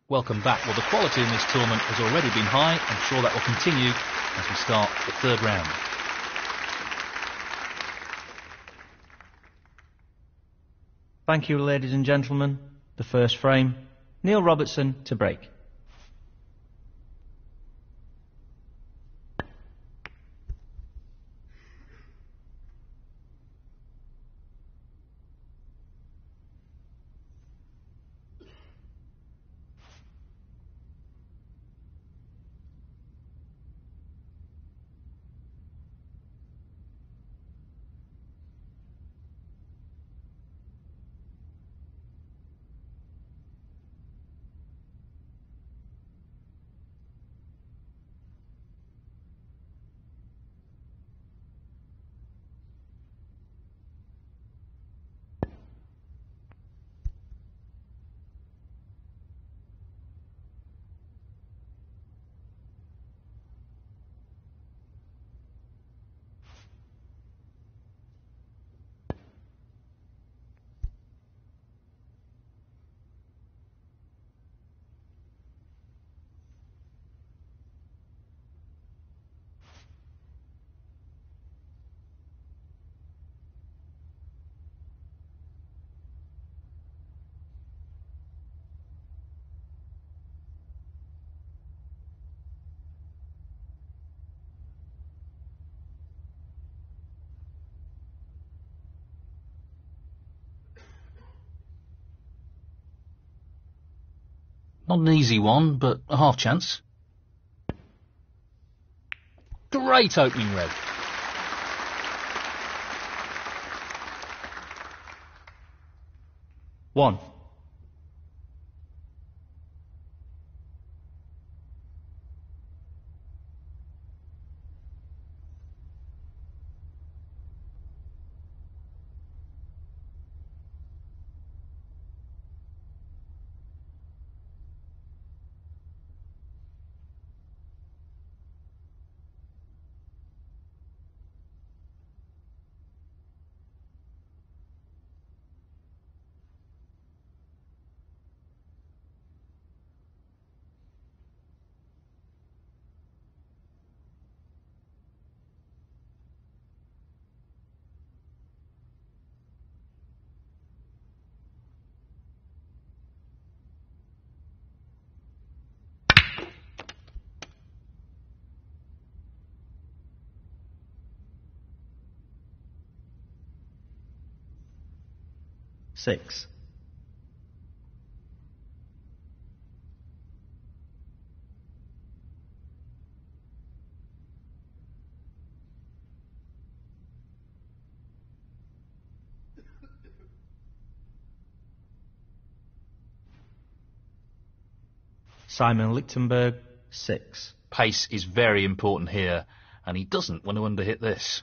Welcome back. Well, the quality in this tournament has already been high. I'm sure that will continue as we start the third round. Thank you, ladies and gentlemen. The first frame, Neil Robertson to break. Not an easy one, but a half chance. Great opening red. One. Six. Simon Lichtenberg, 6. Pace is very important here, and he doesn't want to underhit this.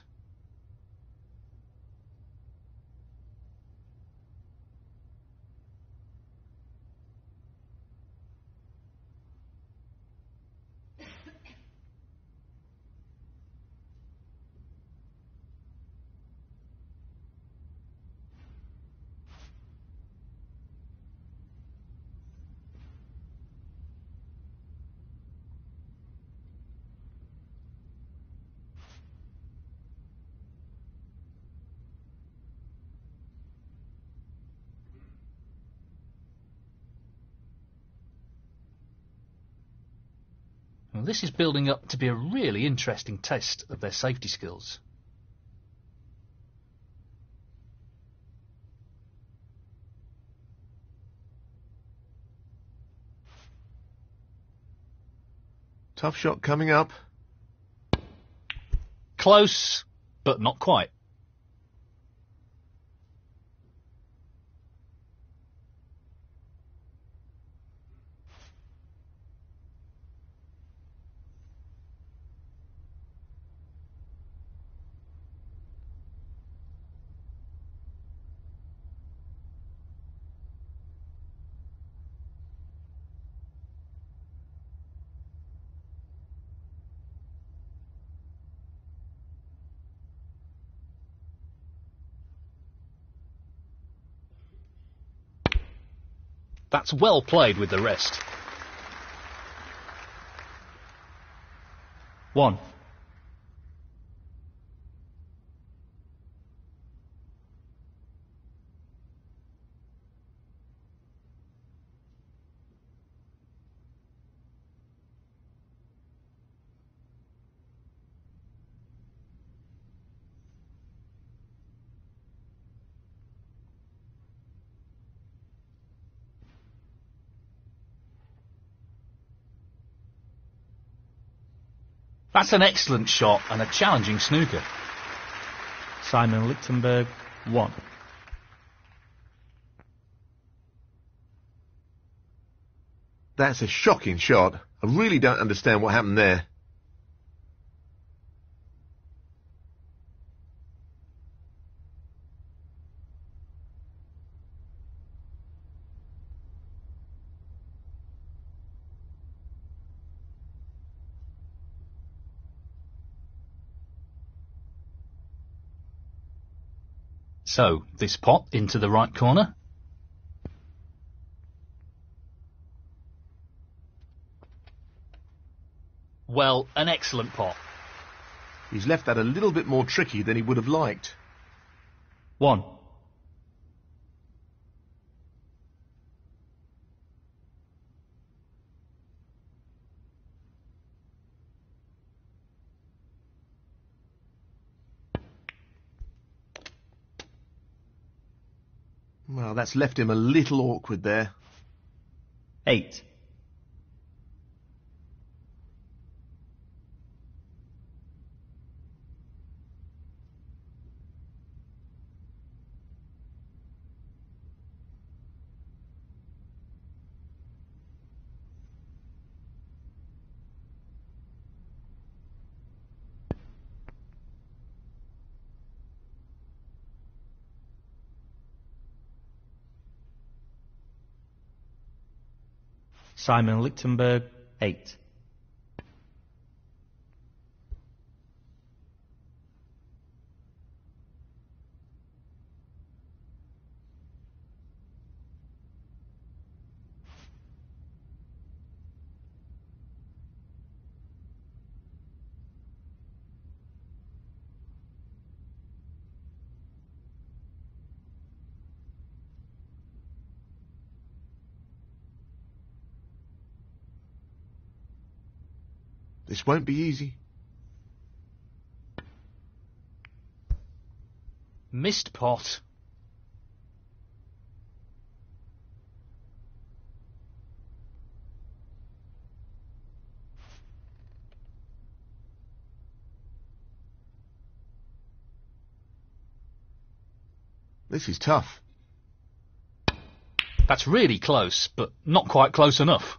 Well, this is building up to be a really interesting test of their safety skills. Tough shot coming up. Close, but not quite. That's well played with the rest. 1. That's an excellent shot and a challenging snooker. Simon Lichtenberg, 1. That's a shocking shot. I really don't understand what happened there. So, this pot into the right corner. Well, an excellent pot. He's left that a little bit more tricky than he would have liked. 1. Well, that's left him a little awkward there. 8. Simon Lichtenberg, 8. This won't be easy. Missed pot. This is tough. That's really close, but not quite close enough.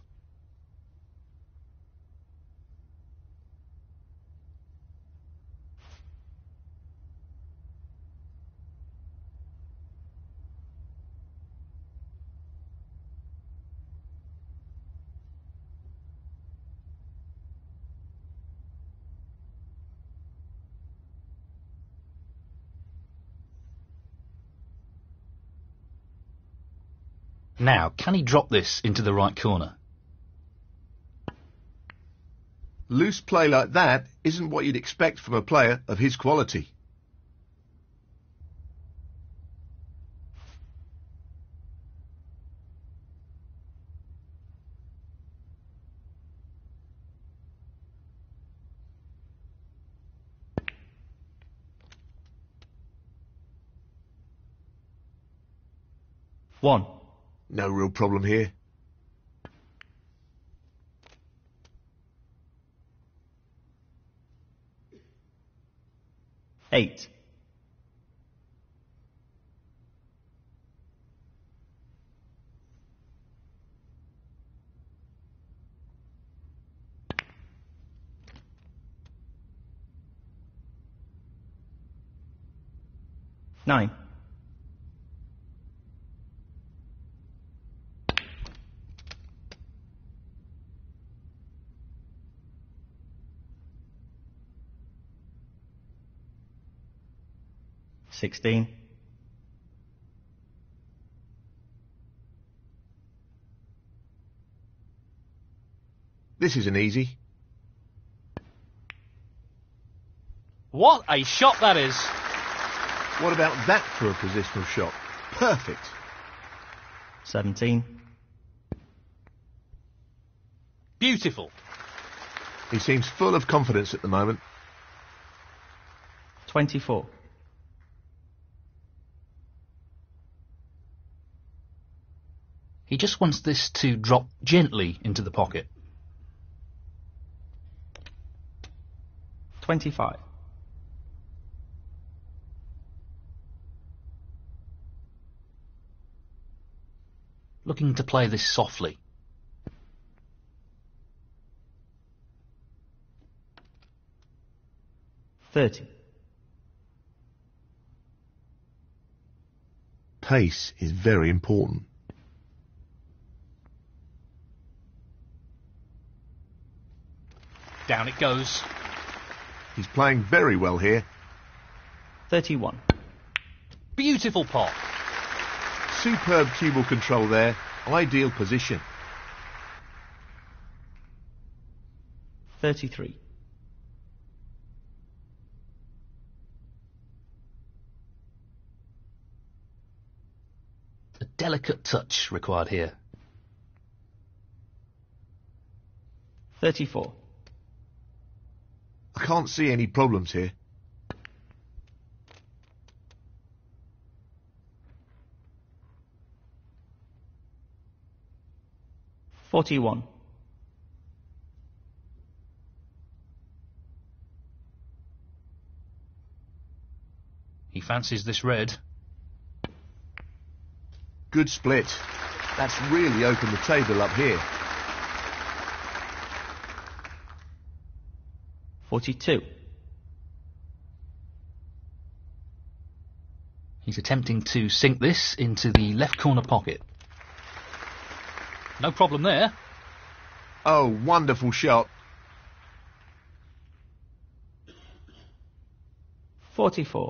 Now, can he drop this into the right corner? Loose play like that isn't what you'd expect from a player of his quality. One. No real problem here. Eight. Nine. Sixteen. This isn't easy. What a shot that is. What about that for a positional shot? Perfect. 17. Beautiful. He seems full of confidence at the moment. 24. He just wants this to drop gently into the pocket. 25. Looking to play this softly. 30. Pace is very important. Down it goes. He's playing very well here. 31. Beautiful pot. Superb cue ball control there. Ideal position. 33. A delicate touch required here. 34. I can't see any problems here. 41. He fancies this red. Good split. That's really opened the table up here. 42. He's attempting to sink this into the left corner pocket. No problem there. Oh, wonderful shot. 44.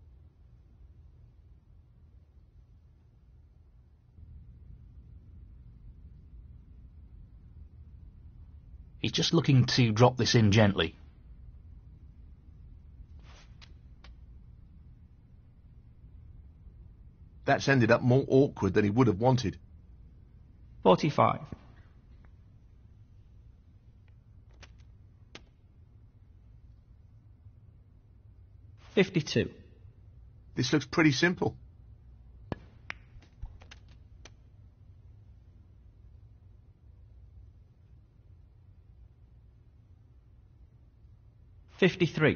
He's just looking to drop this in gently. That's ended up more awkward than he would have wanted. 45. $52. This looks pretty simple. 53.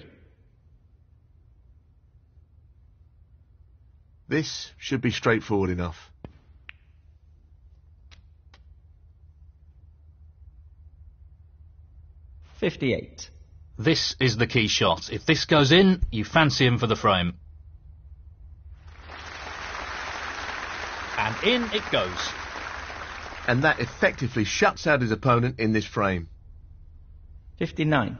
This should be straightforward enough. 58. This is the key shot. If this goes in, you fancy him for the frame. And in it goes. And that effectively shuts out his opponent in this frame. 59.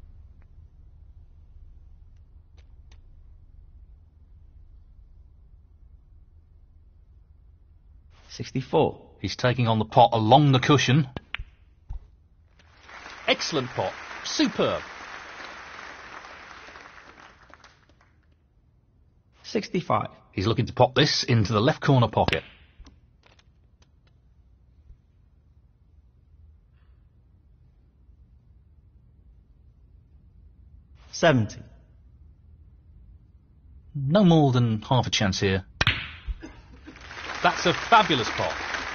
64. He's taking on the pot along the cushion. Excellent pot. Superb. 65. He's looking to pop this into the left corner pocket. 70. No more than half a chance here. That's a fabulous pot.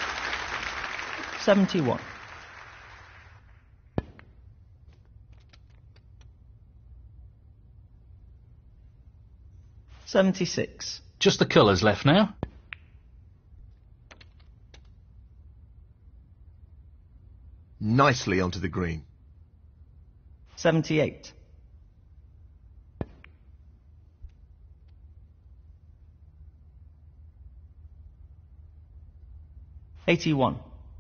71. 76. Just the colours left now. Nicely onto the green. 78. 81.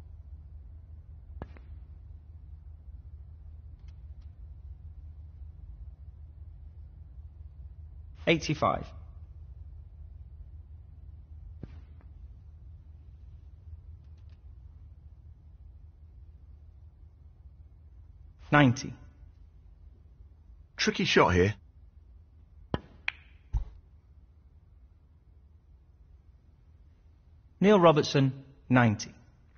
85. 90. Tricky shot here. Neil Robertson, 90.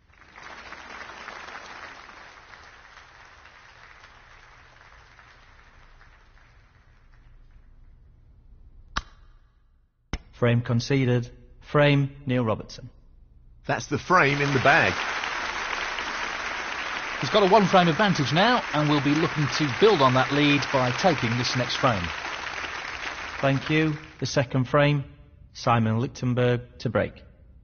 Frame conceded. Frame, Neil Robertson. That's the frame in the bag. He's got a one-frame advantage now, and will be looking to build on that lead by taking this next frame. Thank you. The second frame, Simon Lichtenberg to break.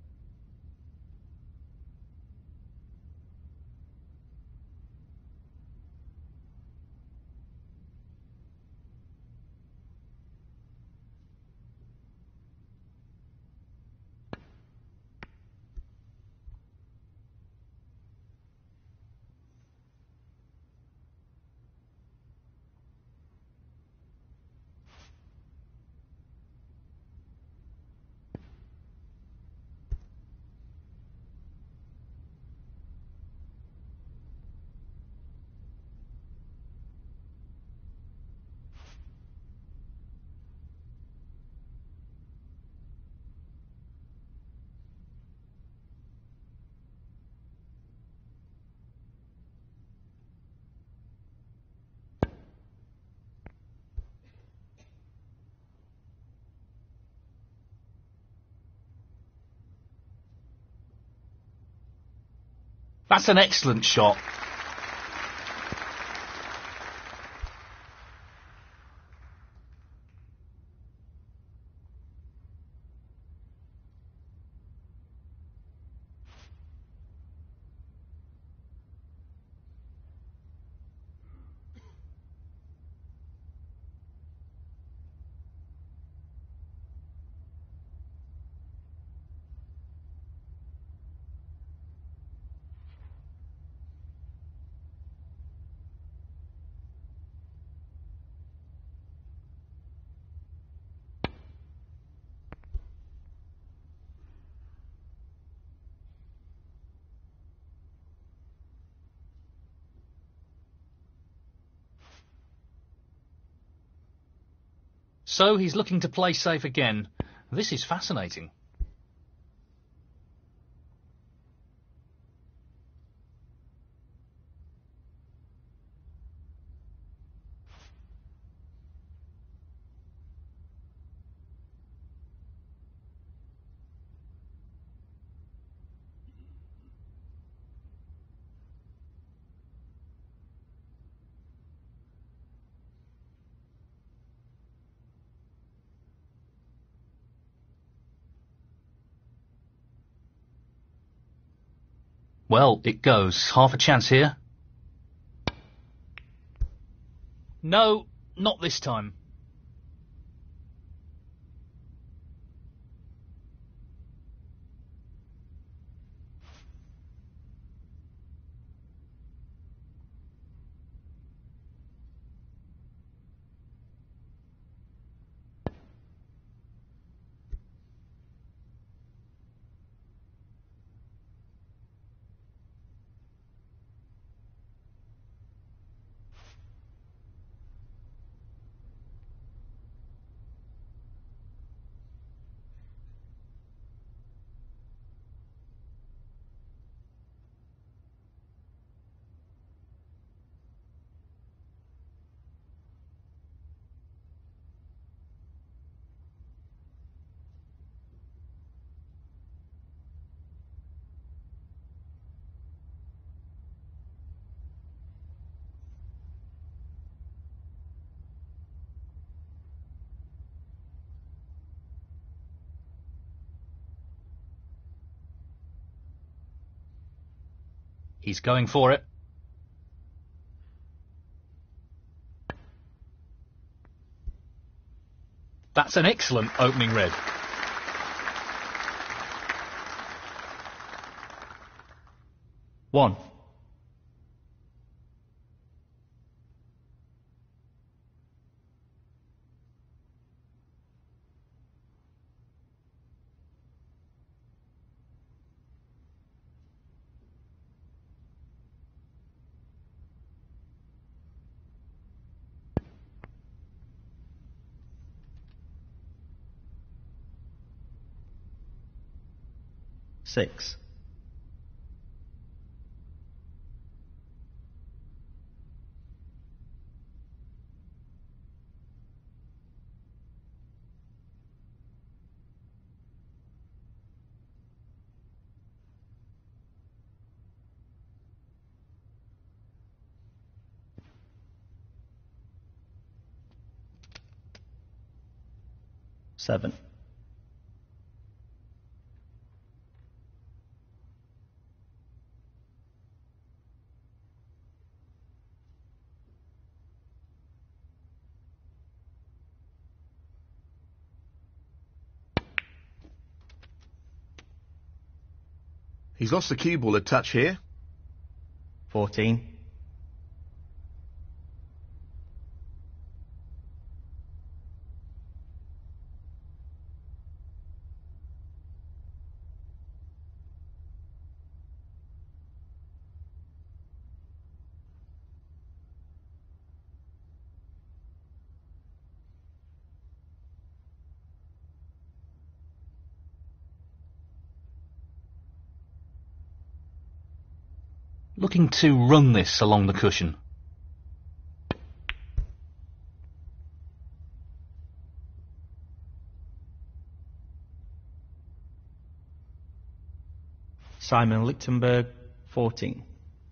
That's an excellent shot. So he's looking to play safe again. This is fascinating. Well, it goes. Half a chance here. No, not this time. He's going for it. That's an excellent opening red. One. 6. Seven. He's lost the cue ball a touch here. 14. Looking to run this along the cushion. Simon Lichtenberg, 14.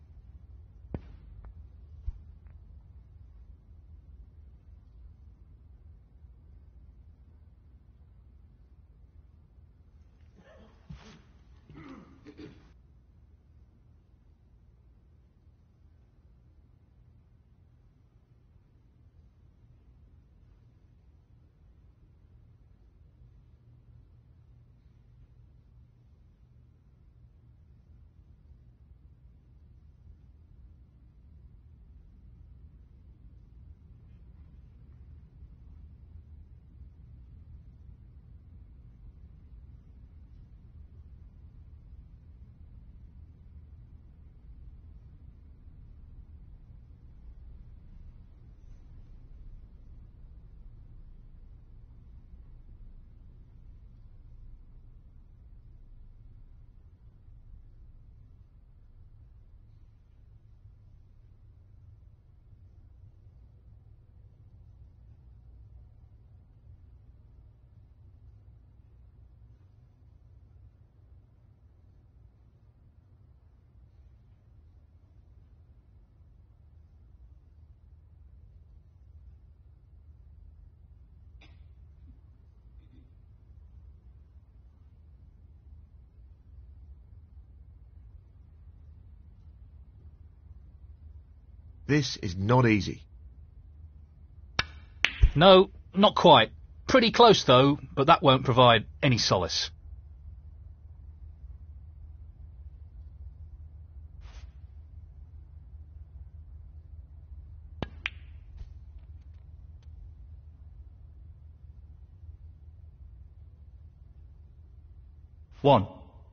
This is not easy. No, not quite. Pretty close though, but that won't provide any solace. One.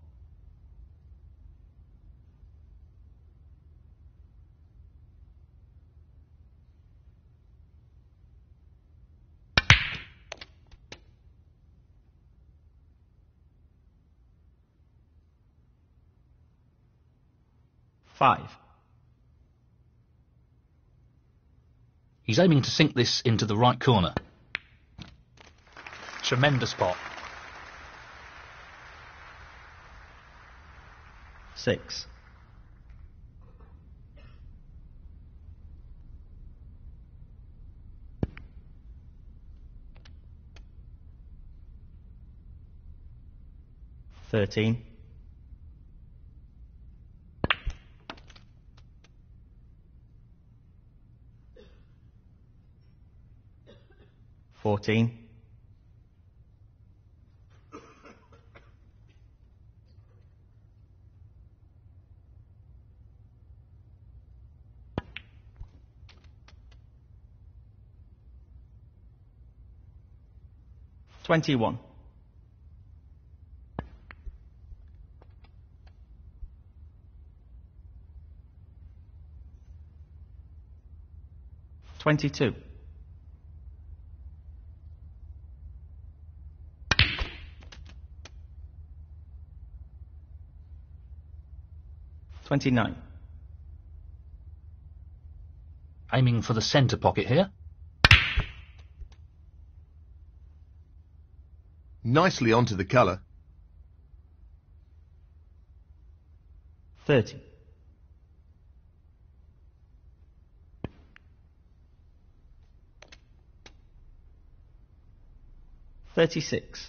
Five. He's aiming to sink this into the right corner. Tremendous pot. 6. Thirteen. 14. 21. 22. 29. Aiming for the centre pocket here. Nicely onto the colour. 30. 36.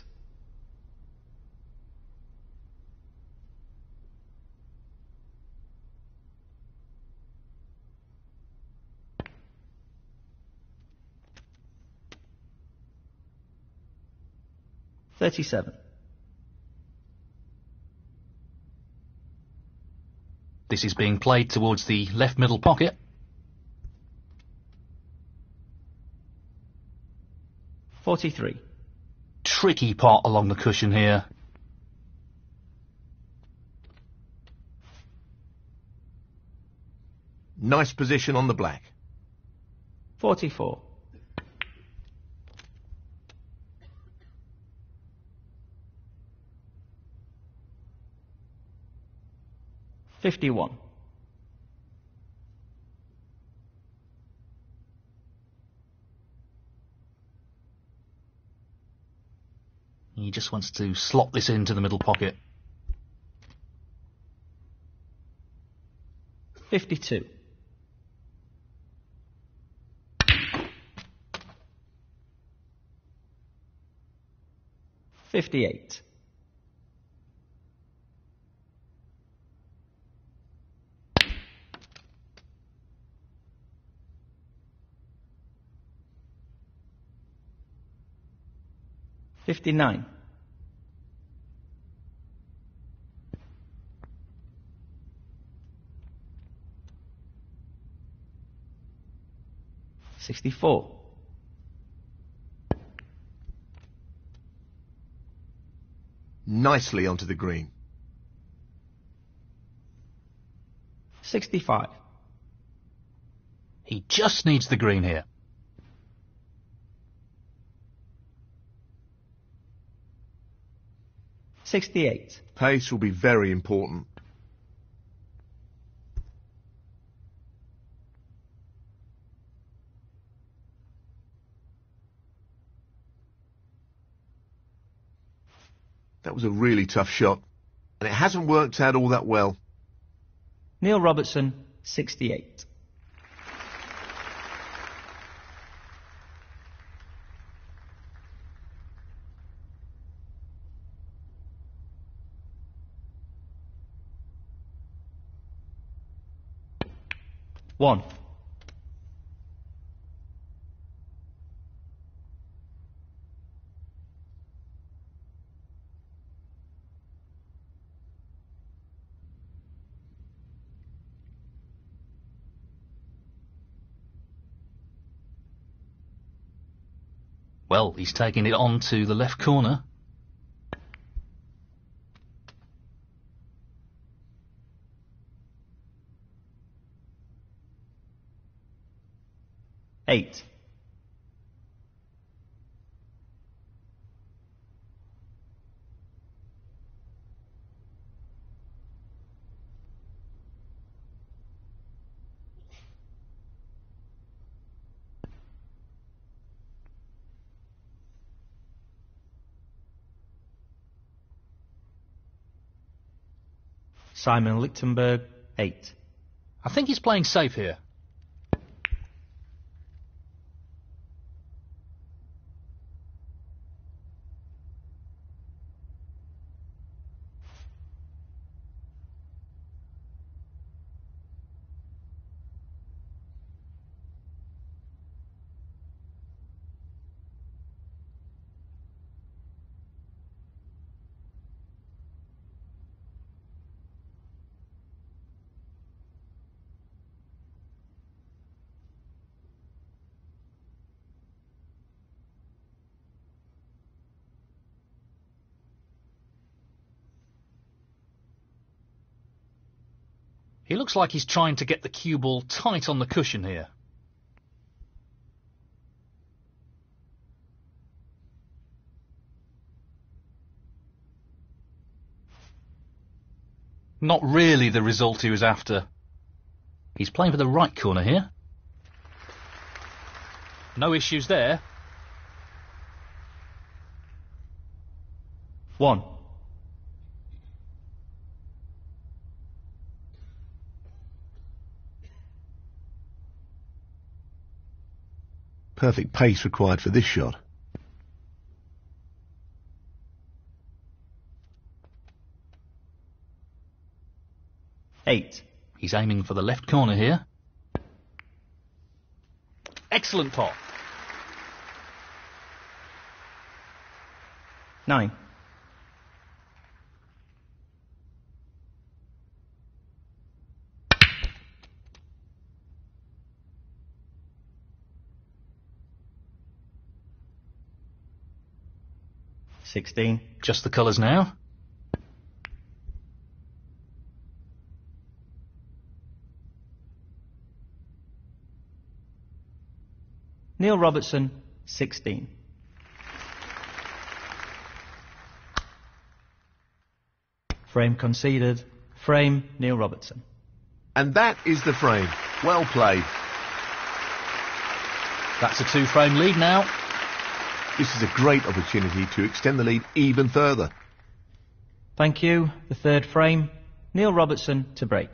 37. This is being played towards the left middle pocket. 43. Tricky pot along the cushion here. Nice position on the black. 44. 51. He just wants to slot this into the middle pocket. 52. 58. 59. 64. 'Nicely onto the green. 65. He just needs the green here. 68. Pace will be very important. 'That was a really tough shot, and it hasn't worked out all that well. Neil Robertson, 68. One. Well, he's taking it on to the left corner. Eight. Simon Lichtenberg, 8. I think he's playing safe here. He looks like he's trying to get the cue ball tight on the cushion here. Not really the result he was after. He's playing for the right corner here. No issues there. 1. Perfect pace required for this shot. Eight. He's aiming for the left corner here. Excellent pot. 9. Sixteen. Just the colours now. Neil Robertson, 16. Frame conceded. Frame, Neil Robertson. And that is the frame. Well played. That's a 2-frame lead now. This is a great opportunity to extend the lead even further. Thank you. The third frame, Neil Robertson to break.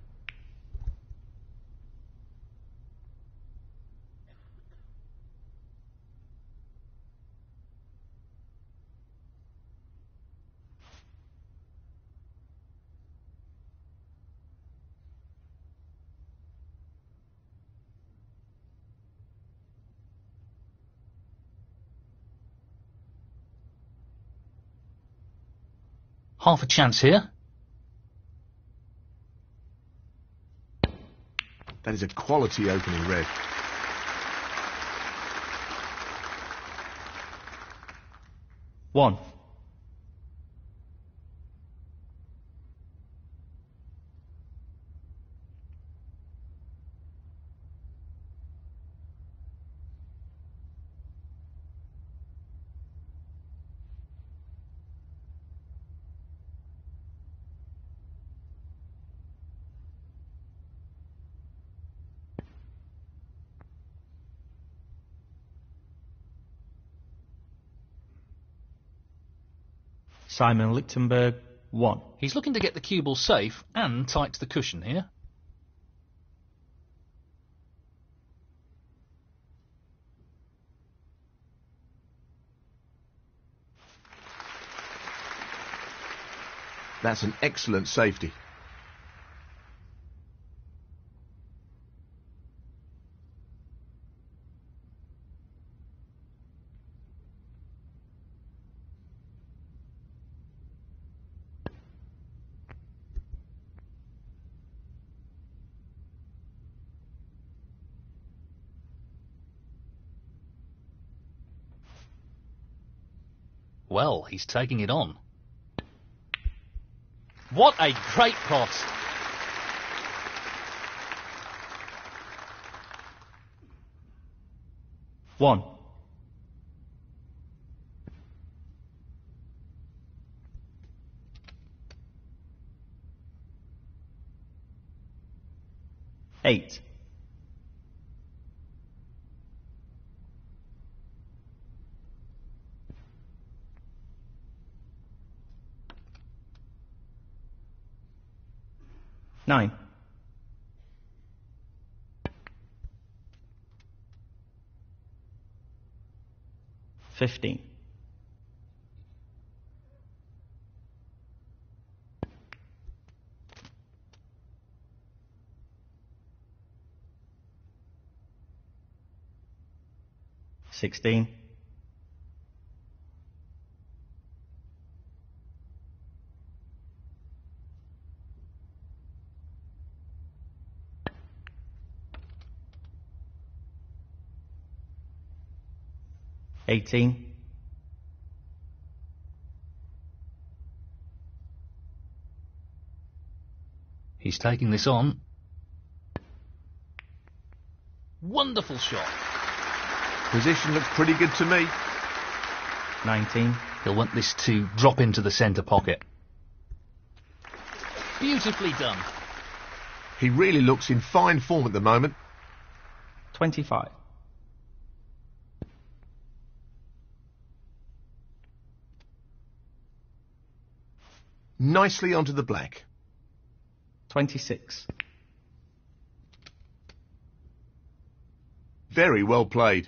Half a chance here. That is a quality opening red. One. Simon Lichtenberg, 1. He's looking to get the cue ball safe and tight to the cushion here. That's an excellent safety. Well, he's taking it on. What a great pot! One. Eight. Nine. 15. 16. 18. 'He's taking this on. Wonderful shot. Position looks pretty good to me. 19. He'll want this to drop into the centre pocket. Beautifully done. He really looks in fine form at the moment. 25. Nicely onto the black. 26. Very well played.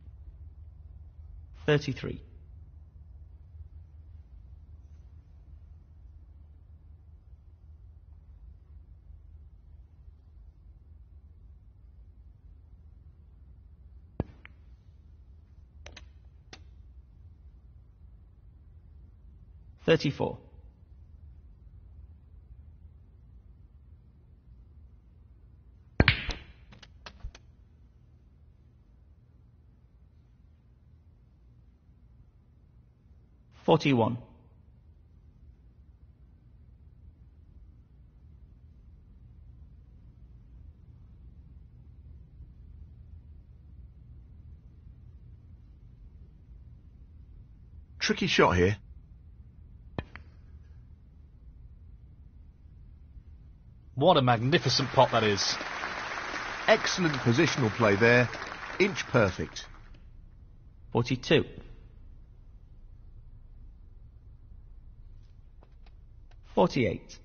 33. $34. $41. Tricky shot here. What a magnificent pot that is. Excellent positional play there. Inch perfect. 42. 48.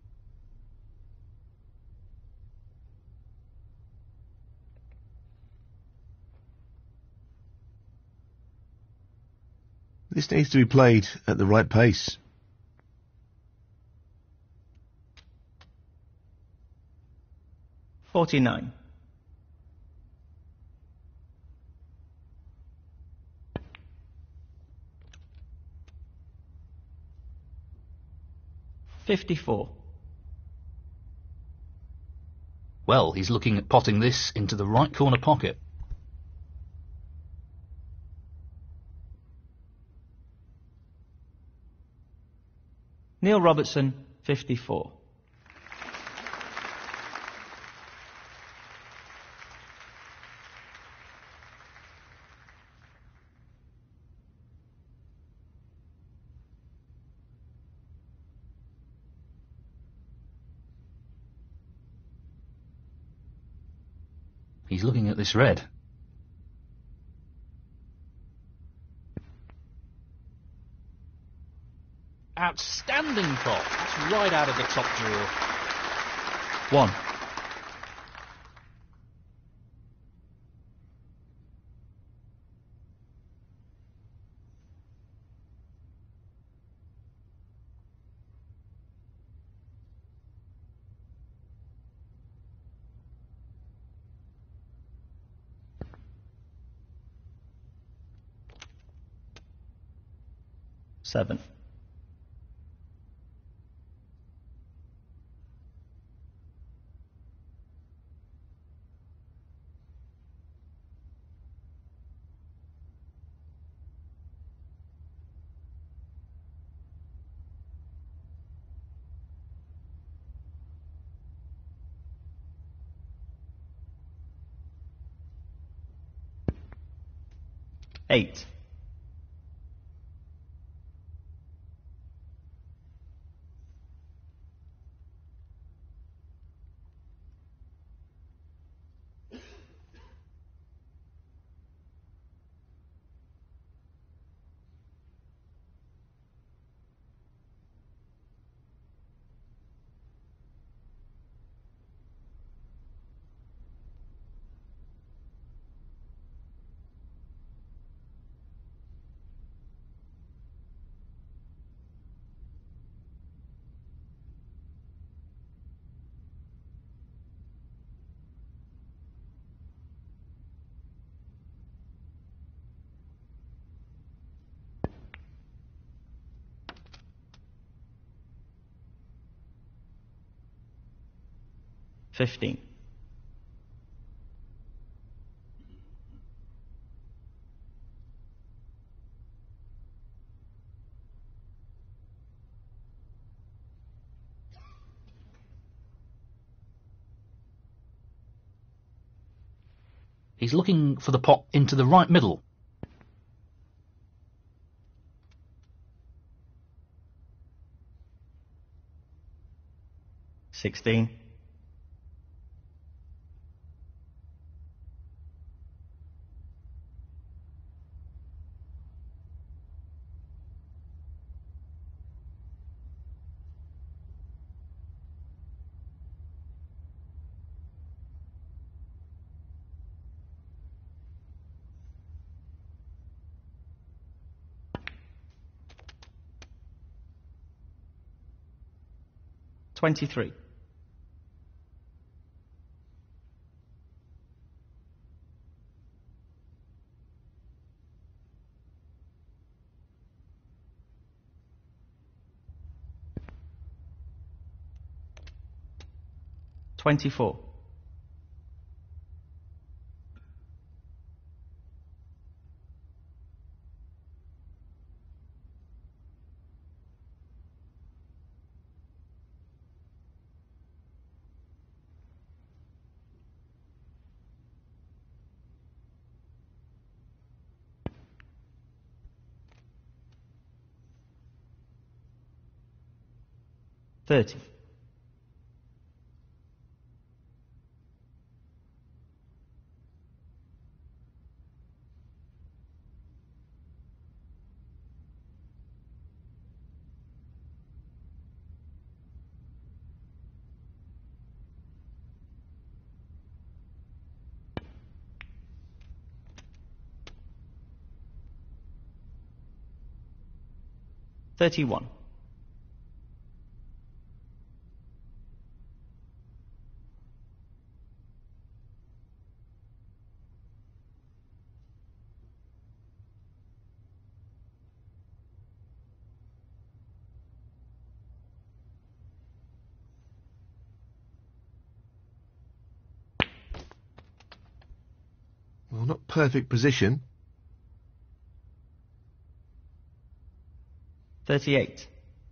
This needs to be played at the right pace. $49. $54. Well, he's looking at potting this into the right corner pocket. Neil Robertson, 54. He's looking at this red. Outstanding pot. That's right out of the top drawer. 1. $7. $8. $15. He's looking for the pot into the right middle. 16. 23. 24. 30. 31. 'Well, not perfect position. 38.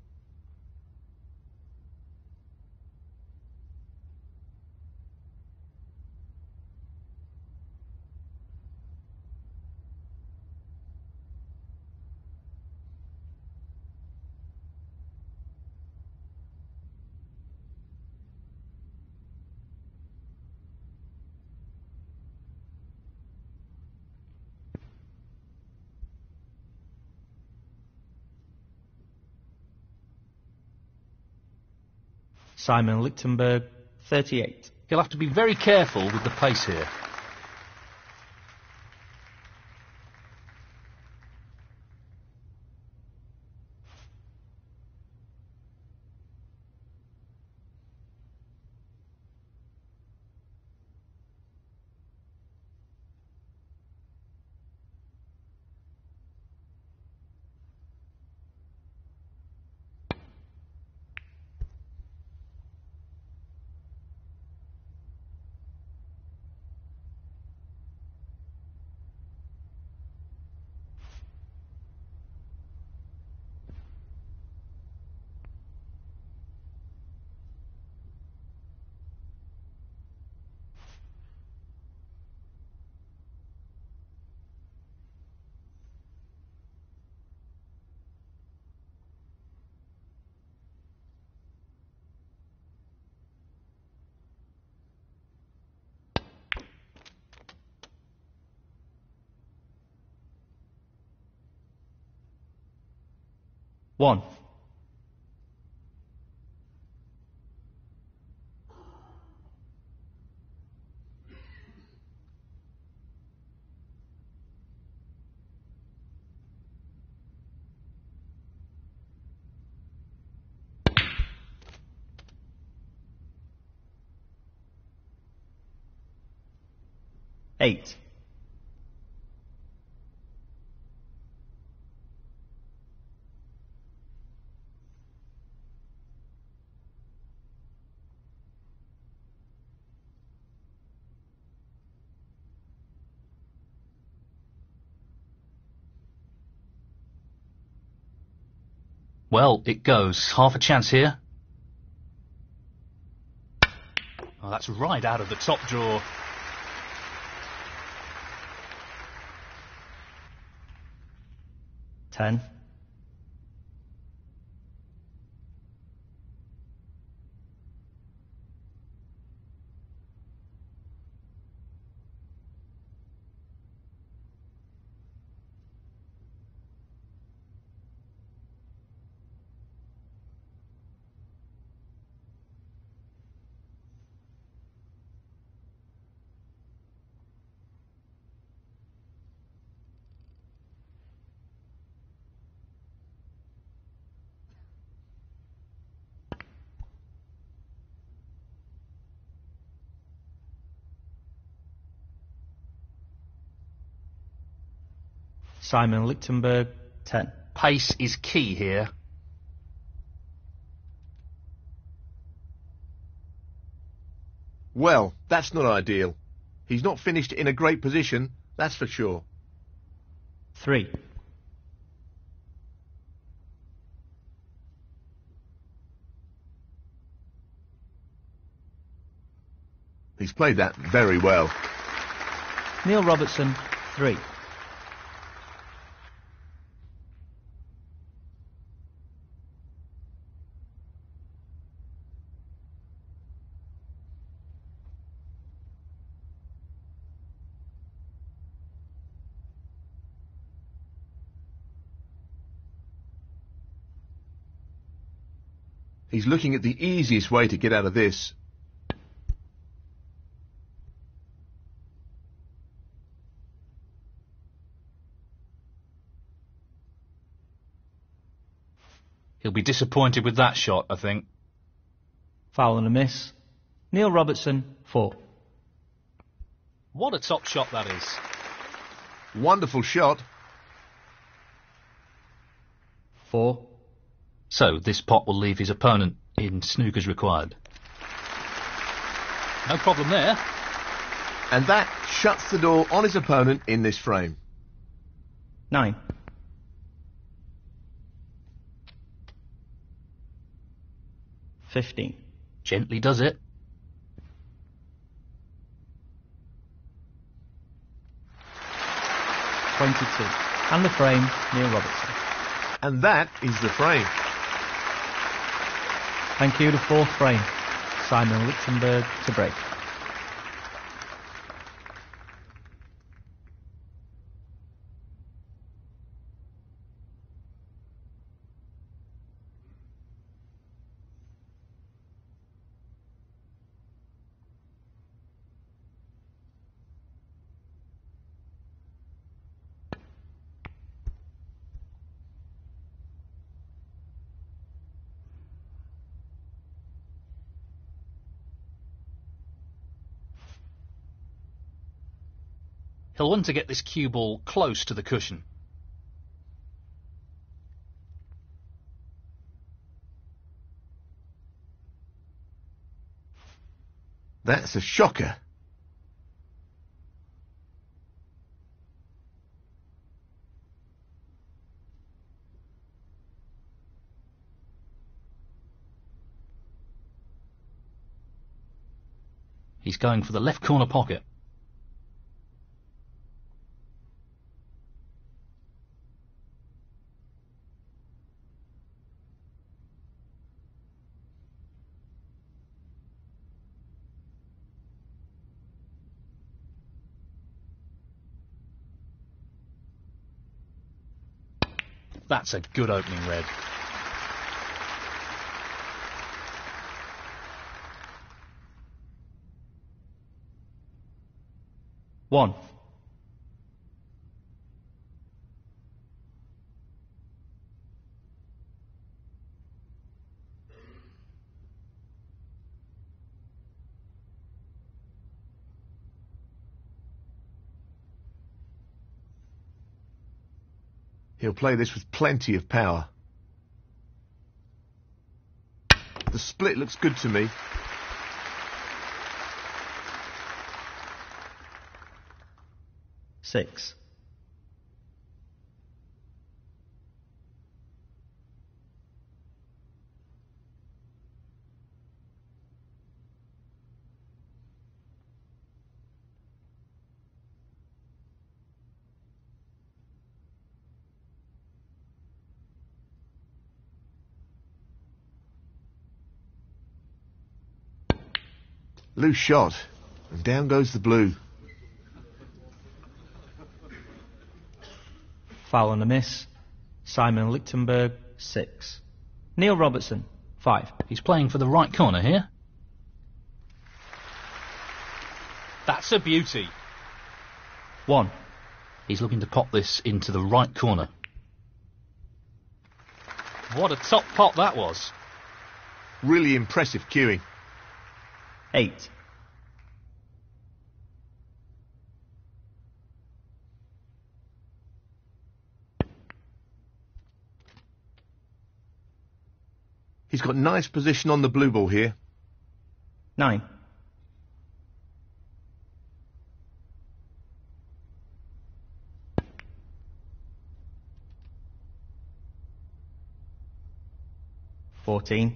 'Simon Lichtenberg, 38. He'll have to be very careful with the pace here. One. 8. 'Well, it goes. Half a chance here. Oh, that's right out of the top drawer. 10. Simon Lichtenberg, 10. Pace is key here. Well, that's not ideal. He's not finished in a great position, that's for sure. 3. He's played that very well. Neil Robertson, 3. He's looking at the easiest way to get out of this. He'll be disappointed with that shot, I think. Foul and a miss. Neil Robertson, 4. What a top shot that is. Wonderful shot. 4. So, this pot will leave his opponent in snookers required. No problem there. And that shuts the door on his opponent in this frame. 9. $15. Gently does it. 22. And the frame, Neil Robertson. And that is the frame. Thank you, the 4th frame. Simon Lichtenberg to break. He'll want to get this cue ball close to the cushion. That's a shocker. He's going for the left corner pocket. That's a good opening red. One. He'll play this with plenty of power. The split looks good to me. Six. Loose shot, and down goes the blue. Foul and a miss. Simon Lichtenberg, 6. Neil Robertson, 5. He's playing for the right corner here. That's a beauty. 1. He's looking to pop this into the right corner. What a top pot that was. Really impressive cueing. 8. He's got nice position on the blue ball here. 9. $14.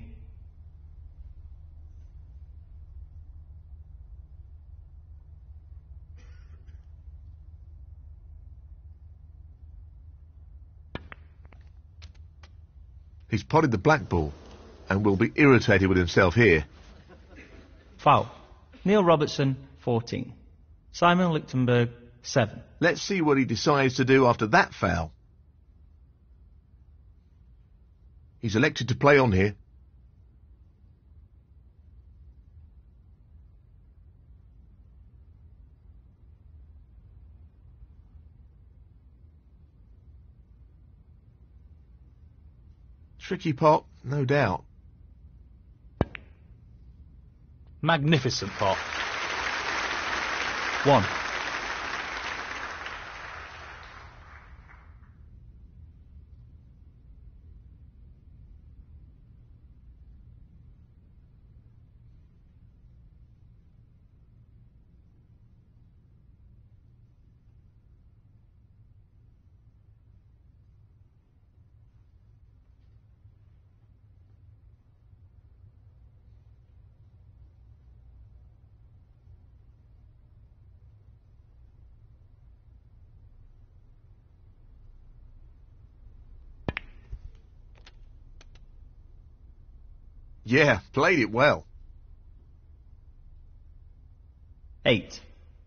He's potted the black ball and will be irritated with himself here. Foul. Neil Robertson, 14. Simon Lichtenberg, 7. Let's see what he decides to do after that foul. He's elected to play on here. Tricky pot, no doubt. Magnificent pot. 1. Yeah, played it well. 8.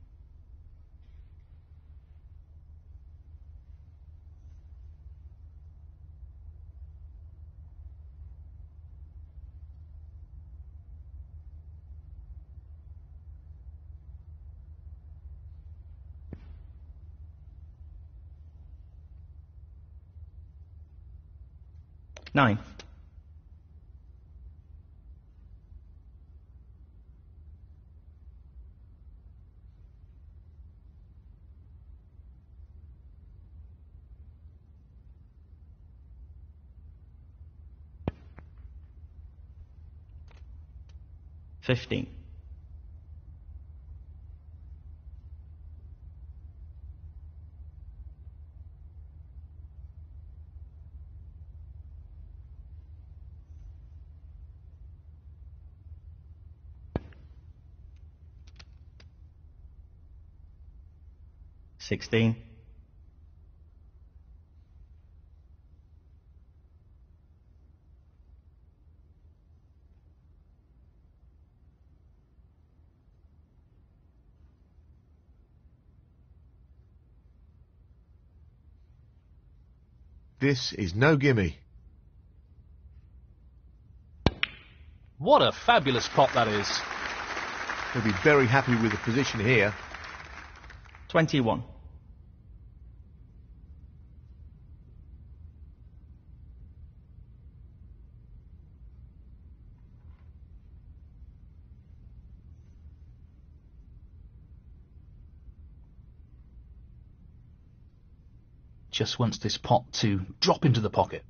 Nine. $15. $16. This is no gimme. What a fabulous pot that is. He'll be very happy with the position here. 21. Just wants this pot to drop into the pocket.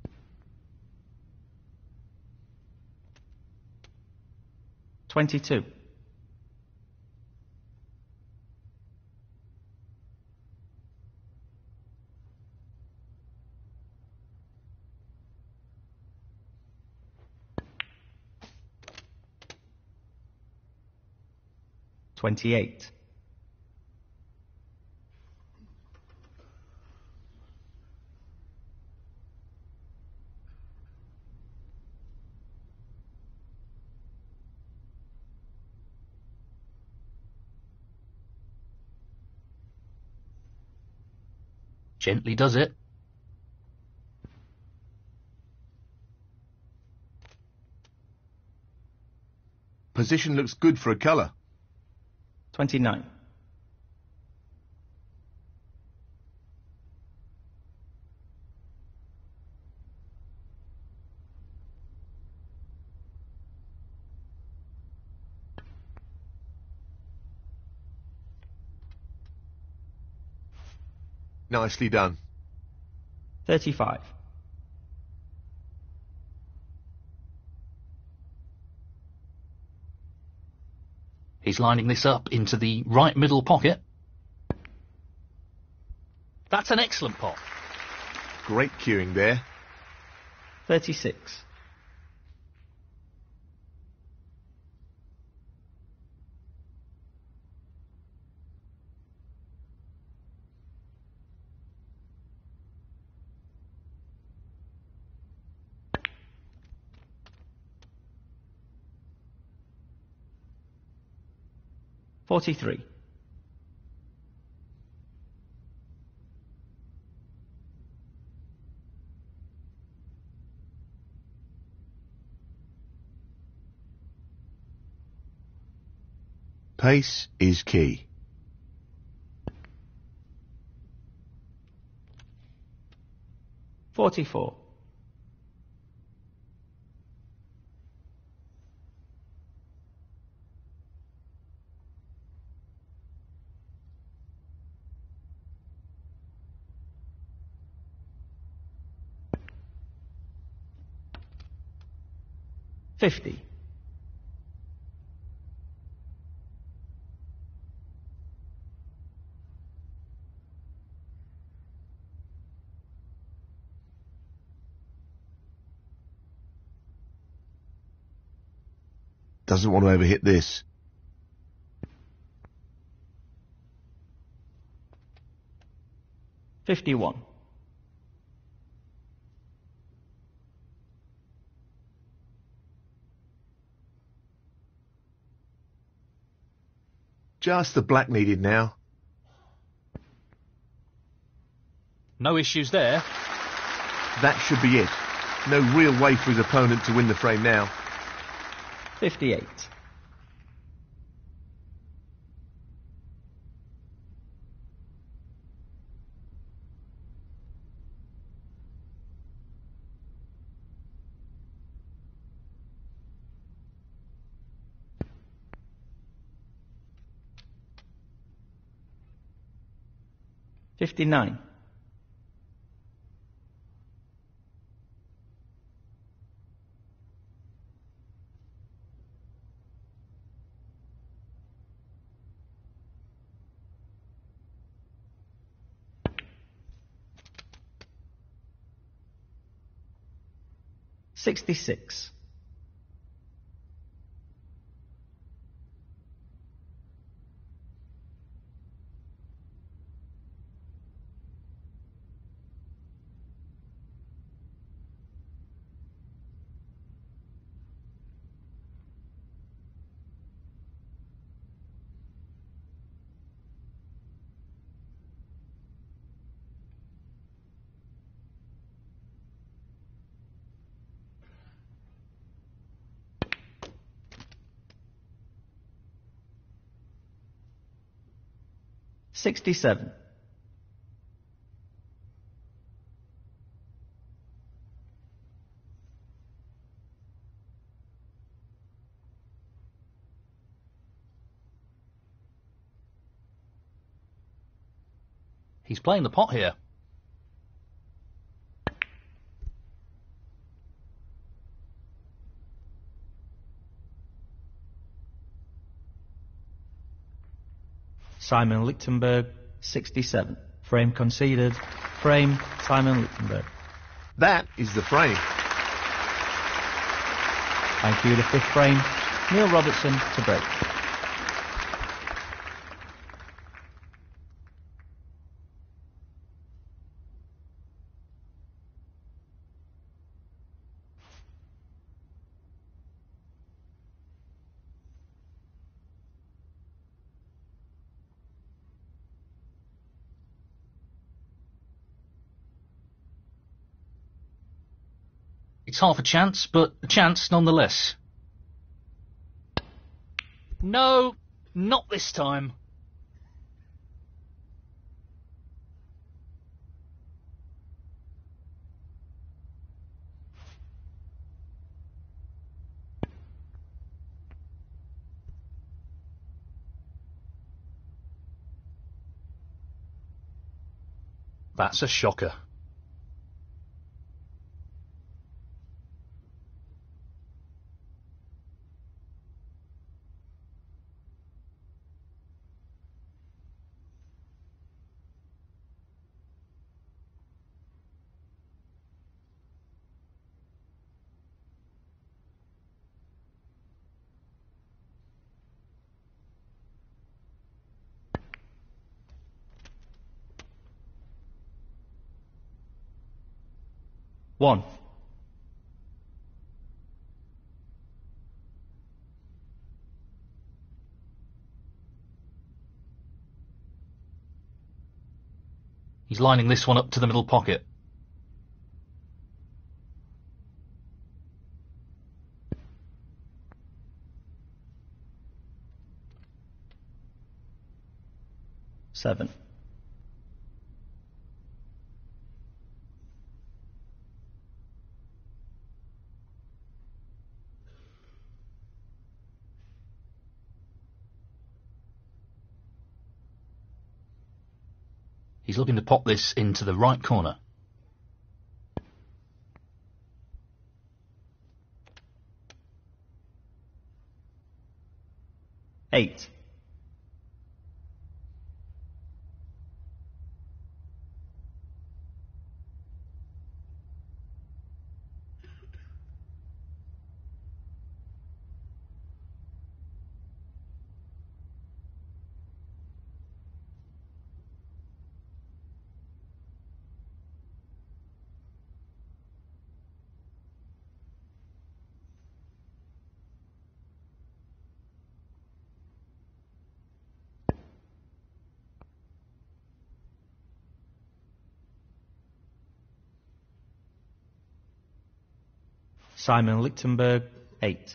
22. $28. Gently does it. Position looks good for a colour. 29. Nicely done. 35. He's lining this up into the right middle pocket. That's an excellent pot. Great cueing there. 36. $43. Pace is key. $44. $50. Doesn't want to overhit this. $51. Just the black needed now. No issues there. That should be it. No real way for his opponent to win the frame now. 58. $59. $66. $67. He's playing the pot here. Simon Lichtenberg, 67. Frame conceded. Frame, Simon Lichtenberg. That is the frame. Thank you, the fifth frame. Neil Robertson to break. It's half a chance, but a chance nonetheless. No, not this time. That's a shocker. 1. He's lining this one up to the middle pocket. 7. He's looking to pop this into the right corner. 8. Simon Lichtenberg, 8.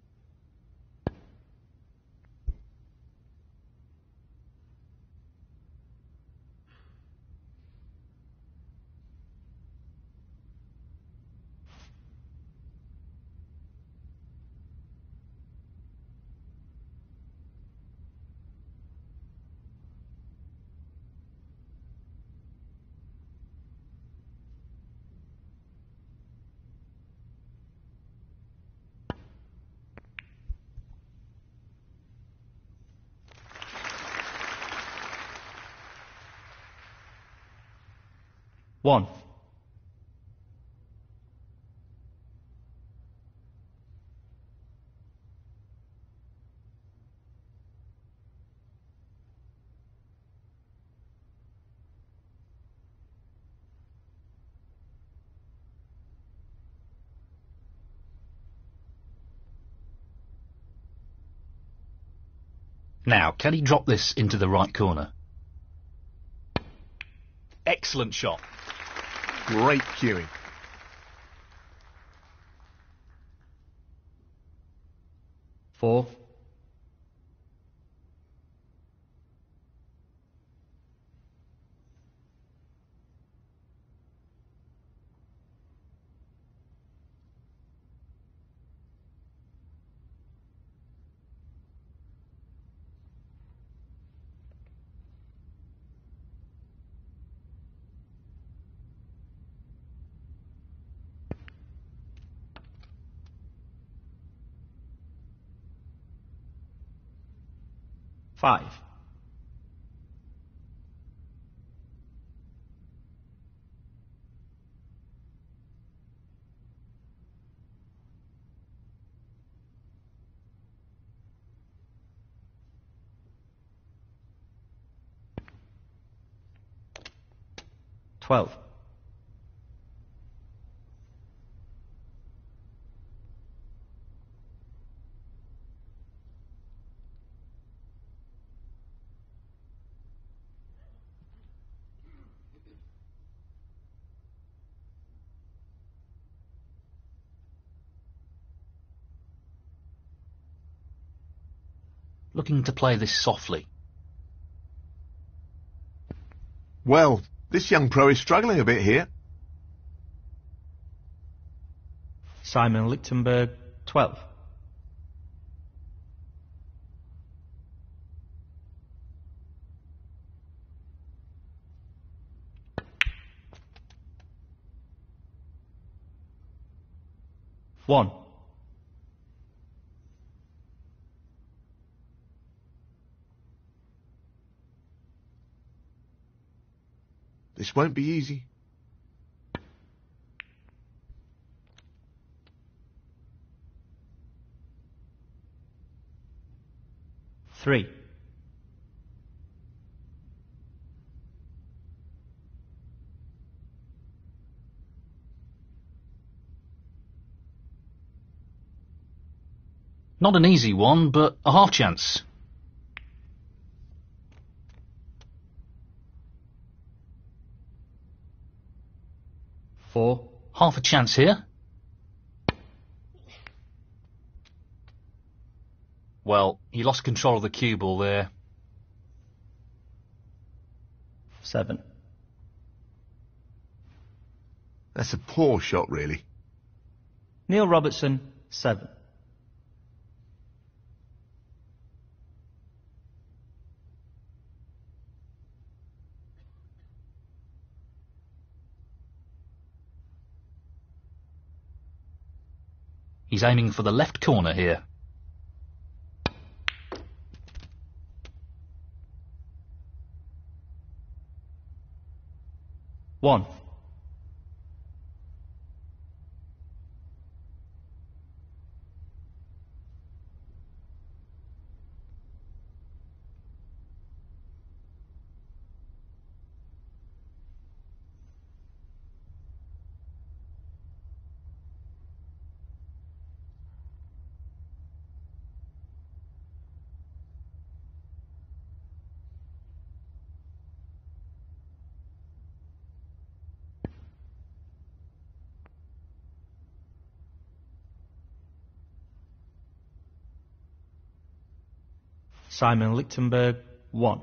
1. 'Now, can he drop this into the right corner? Excellent shot. Great cueing. 4. 5. 12. Looking to play this softly. Well, this young pro is struggling a bit here. Simon Lichtenberg, 12. 1. This won't be easy. 3. Not an easy one, but a half chance. Four. Half a chance here. Well, he lost control of the cue ball there. 7. That's a poor shot, really. Neil Robertson, 7. He's aiming for the left corner here. One. Simon Lichtenberg, 1.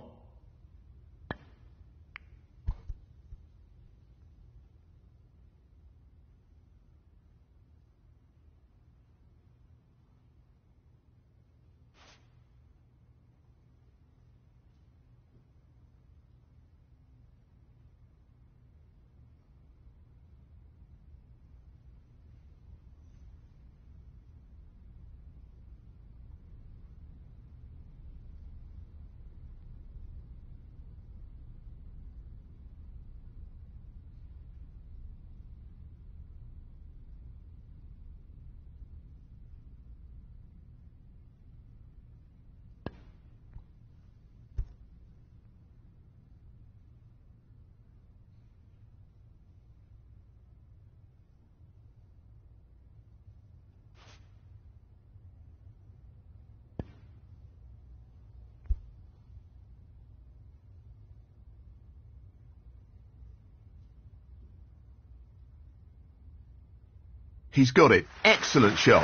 He's got it. Excellent shot.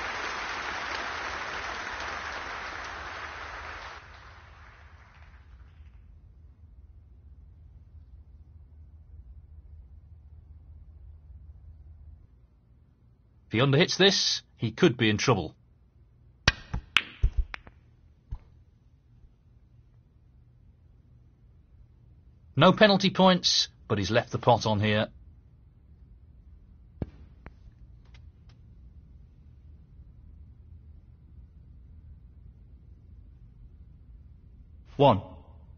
If he underhits this, he could be in trouble. No penalty points, but he's left the pot on here. One.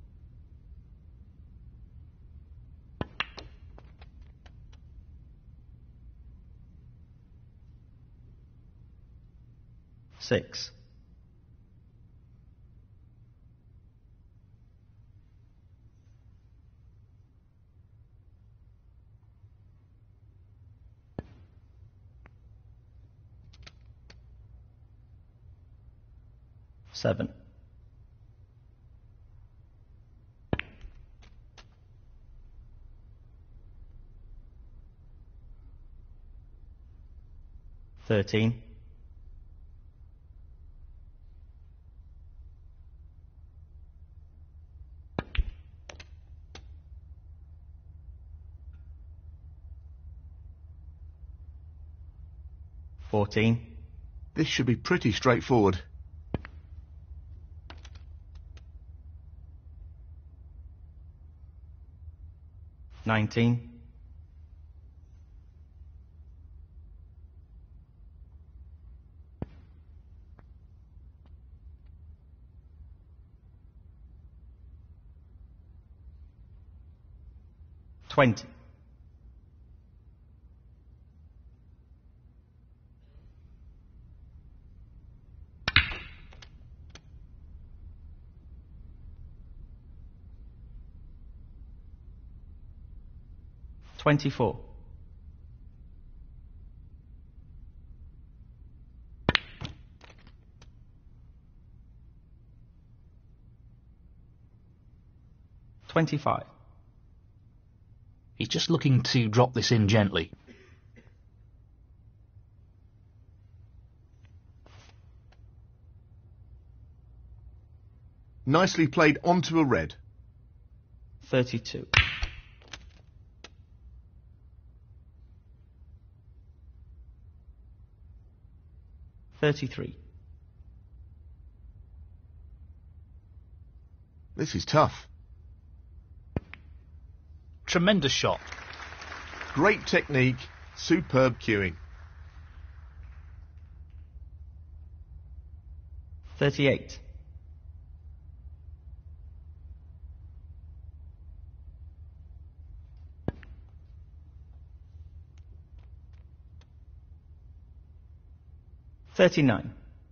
Six. Seven. 13. 14. This should be pretty straightforward. 19. 20. 24. 25. He's just looking to drop this in gently. Nicely played onto a red. 32. $33. This is tough. Tremendous shot. Great technique, superb cueing. 38. $39.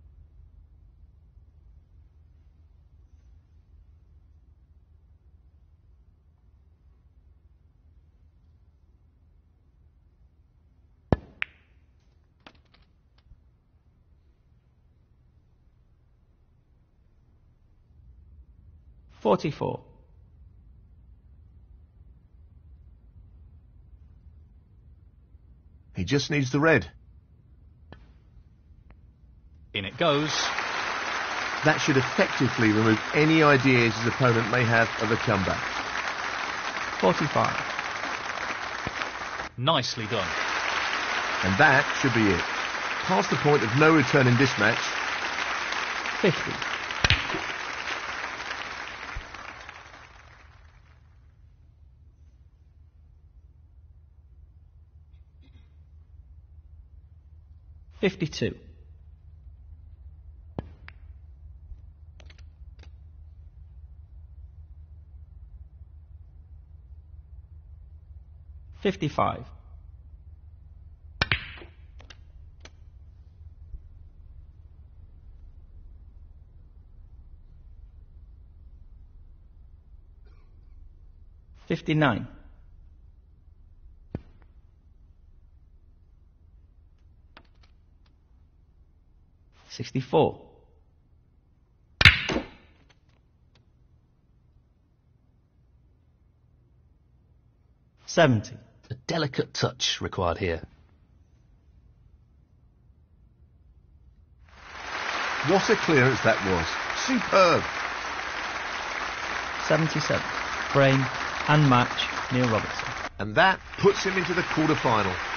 $44. He just needs the red. In it goes. That should effectively remove any ideas his opponent may have of a comeback. 45. Nicely done. And that should be it. Past the point of no return in this match. 50. $52. $55. $59. $64. $70. A delicate touch required here. What a clearance that was. Superb. 77. Frame and match, Neil Robertson. And that puts him into the quarter-final.